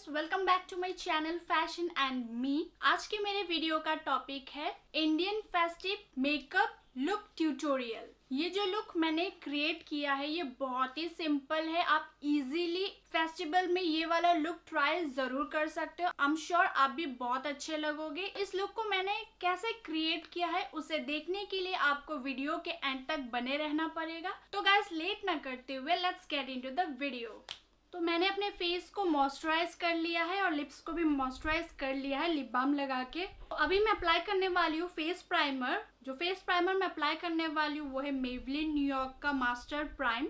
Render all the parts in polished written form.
Welcome back to my channel fashion and me. आज के मेरे वीडियो का टॉपिक है Indian festive makeup look tutorial. ये जो लुक मैंने क्रिएट किया है ये बहुत ही सिंपल है। आप इजीली फेस्टिवल में ये वाला लुक ट्राई जरूर कर सकते हो। आई एम श्योर आप भी बहुत अच्छे लगोगे। इस लुक को मैंने कैसे क्रिएट किया है उसे देखने के लिए आपको वीडियो के एंड तक बने रहना पड़ेगा। तो गाइस लेट ना करते हुए let's get into the video. तो मैंने अपने फेस को मॉइस्चराइज कर लिया है और लिप्स को भी मॉइस्चराइज कर लिया है लिप बाम लगा के। तो अभी मैं अप्लाई करने वाली हूँ फेस प्राइमर। जो फेस प्राइमर मैं अप्लाई करने वाली हूँ वो है मेवलिन न्यूयॉर्क York master prime.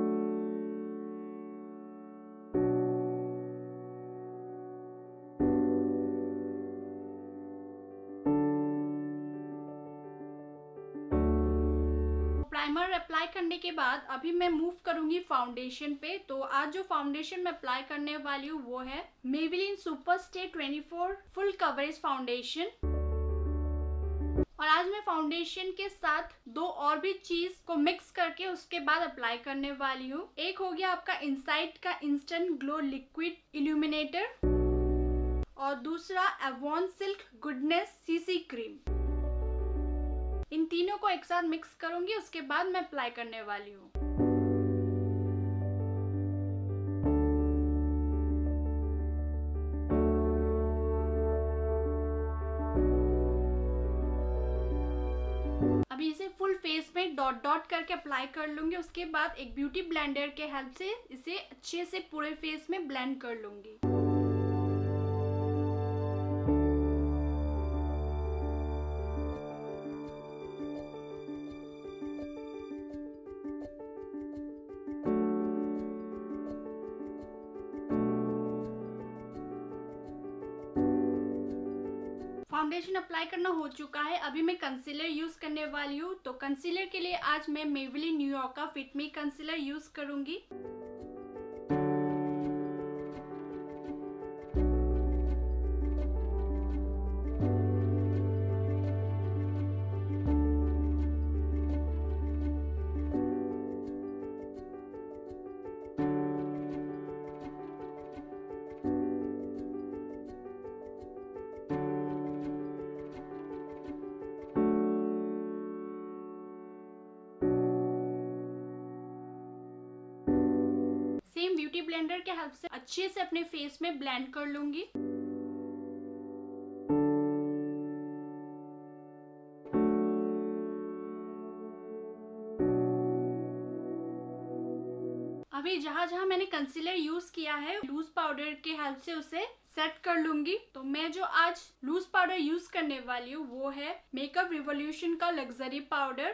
Primer apply करने के बाद अभी मैं मूव करूंगी फाउंडेशन पे। तो आज जो फाउंडेशन मैं अप्लाई करने वाली हूँ वो है Maybelline super stay 24 full coverage foundation. और आज मैं फाउंडेशन के साथ दो और भी चीज को मिक्स करके उसके बाद अप्लाई करने वाली हूँ। एक हो गया आपका इनसाइट का इंस्टेंट ग्लो लिक्विड इल्यूमिनेटर और दूसरा Avon silk goodness CC cream. इन तीनों को एक साथ मिक्स करूंगी, उसके बाद मैं अप्लाई करने वाली हूँ। अभी इसे फुल फेस में डॉट डॉट करके अप्लाई कर लूंगी। उसके बाद एक ब्यूटी ब्लेंडर के हेल्प से इसे अच्छे से पूरे फेस में ब्लेंड कर लूंगी। फाउंडेशन अप्लाई करना हो चुका है। अभी मैं कंसीलर यूज करने वाली हूँ। तो कंसीलर के लिए आज मैं मेवलिन न्यूयॉर्क York fit me concealer use करूंगी। सेम ब्यूटी ब्लेंडर के हेल्प से अच्छे से अपने फेस में ब्लेंड कर लूंगी। अभी जहां जहां मैंने कंसीलर यूज किया है लूज पाउडर के हेल्प से उसे सेट कर लूंगी। तो मैं जो आज लूज पाउडर यूज करने वाली हूँ वो है मेकअप रिवॉल्यूशन का लग्जरी पाउडर।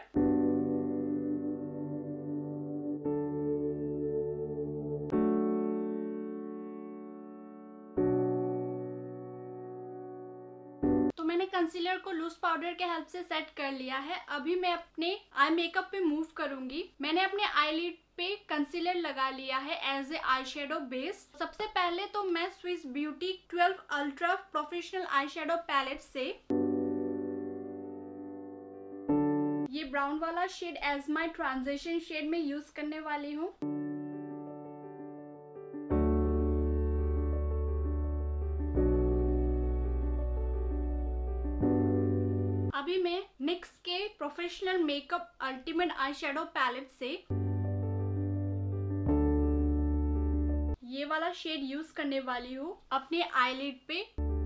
मैंने कंसीलर को लूज पाउडर के हेल्प से सेट कर लिया है। अभी मैं अपने आई मेकअप पे मूव करूंगी। मैंने अपने आईलिड पे कंसीलर लगा लिया है as a eye shadow base. सबसे पहले तो मैं Swiss beauty 12 ultra professional eye shadow palette से ये ब्राउन वाला shade as my transition shade में यूज करने वाली हूँ। अभी मैं NYX के professional makeup ultimate eye shadow palette से ये वाला शेड यूज करने वाली हूँ अपने आईलिड पे।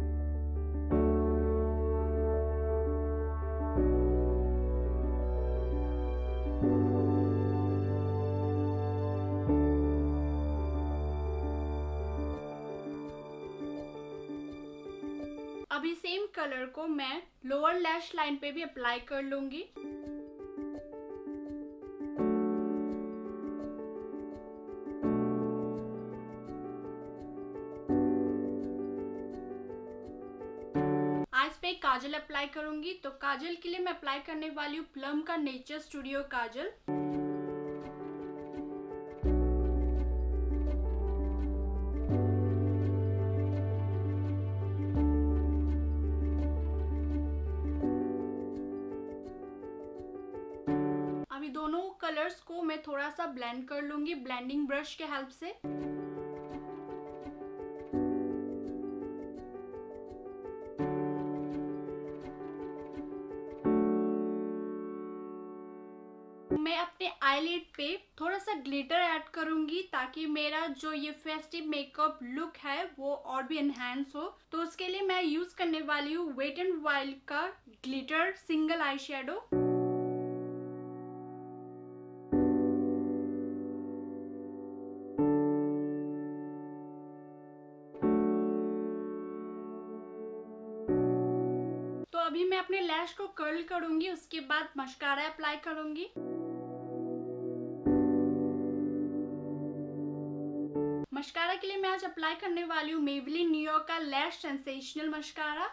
अभी सेम कलर को मैं लोअर लैश लाइन पे भी अप्लाई कर लूंगी। आईज पे काजल अप्लाई करूंगी। तो काजल के लिए मैं अप्लाई करने वाली हूँ प्लम का नेचर स्टूडियो काजल। अभी दोनों कलर्स को मैं थोड़ा सा ब्लेंड कर लूंगी ब्लेंडिंग ब्रश के हेल्प से। मैं अपने आईलिड पे थोड़ा सा ग्लिटर ऐड करूंगी ताकि मेरा जो ये फेस्टिव मेकअप लुक है वो और भी एनहांस हो। तो उसके लिए मैं यूज करने वाली हूँ वेट एंड वाइल्ड का ग्लिटर सिंगल आई शेडो। तो अभी मैं अपने लैश को कर्ल करूंगी, उसके बाद मस्कारा अप्लाई करूंगी। मस्कारा के लिए मैं आज अप्लाई करने वाली हूँ मेबेलिन न्यूयॉर्क का लैश सेंसेशनल मस्कारा।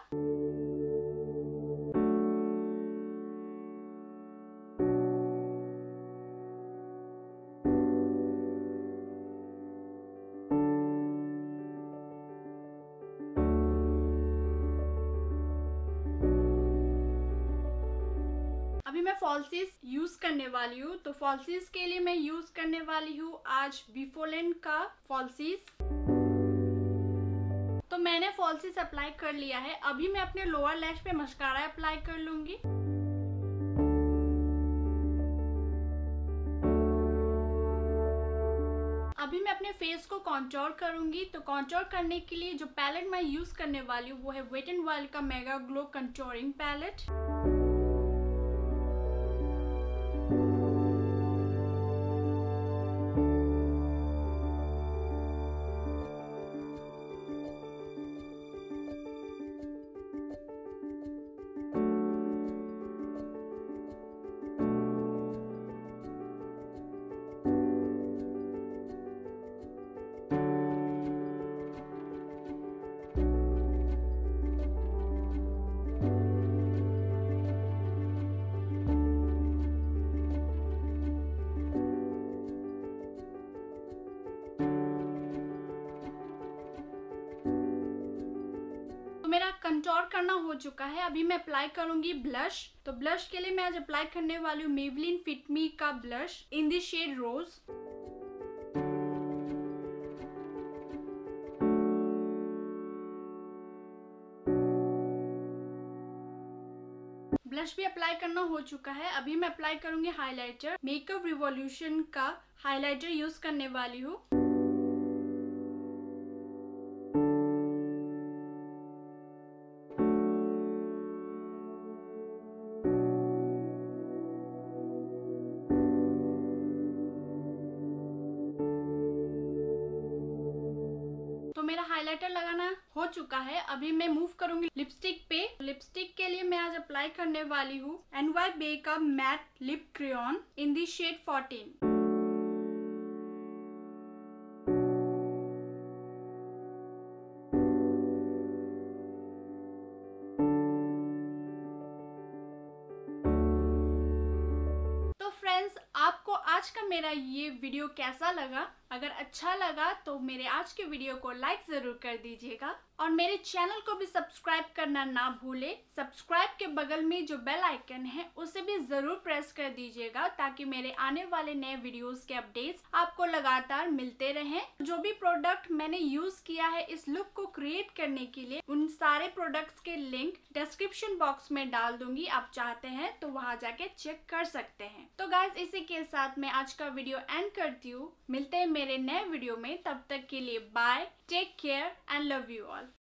अभी मैं फॉल्सीज यूज करने वाली हूँ। तो फॉल्सीज के लिए मैं यूज करने वाली हूँ आज बिफोलेंट का फॉल्सीज। तो मैंने फॉल्सीज अप्लाई कर लिया है। अभी मैं अपने लोअर लैश पे मस्कारा अप्लाई कर लूंगी। अभी मैं अपने फेस को कॉन्टोर करूंगी। तो कॉन्टोर करने के लिए जो पैलेट मैं यूज करने वाली हूँ वो है वेट एंड वाइल्ड का मेगा ग्लो कंटोरिंग पैलेट। मेरा कंटोर करना हो चुका है। अभी मैं अप्लाई करूंगी ब्लश। तो ब्लश के लिए मैं आज अप्लाई करने वाली हूँ मेबेलिन फिट मी का blush in the shade rose. Blush भी अप्लाई करना हो चुका है। अभी मैं अप्लाई करूंगी हाइलाइटर। मेकअप रिवॉल्यूशन का हाइलाइटर यूज करने वाली हूँ। तो मेरा हाइलाइटर लगाना हो चुका है। अभी मैं मूव करूंगी लिपस्टिक पे। लिपस्टिक के लिए मैं आज अप्लाई करने वाली हूँ NYBE का matte lip crayon in the shade 14। तो फ्रेंड्स, आपको आज का मेरा ये वीडियो कैसा लगा? अगर अच्छा लगा तो मेरे आज के वीडियो को लाइक जरूर कर दीजिएगा और मेरे चैनल को भी सब्सक्राइब करना ना भूले। सब्सक्राइब के बगल में जो बेल आइकन है उसे भी जरूर प्रेस कर दीजिएगा ताकि मेरे आने वाले नए वीडियोस के अपडेट्स आपको लगातार मिलते रहें। जो भी प्रोडक्ट मैंने यूज किया है इस लुक को क्रिएट करने के लिए, उन सारे प्रोडक्ट्स के लिंक डिस्क्रिप्शन बॉक्स में डाल दूंगी। आप चाहते हैं तो वहां जाके चेक कर सकते हैं। तो गाइस, इसी के साथ मैं आज का वीडियो एंड करती हूँ। मिलते हैं मेरे नए वीडियो में। तब तक के लिए bye, take care and love you all.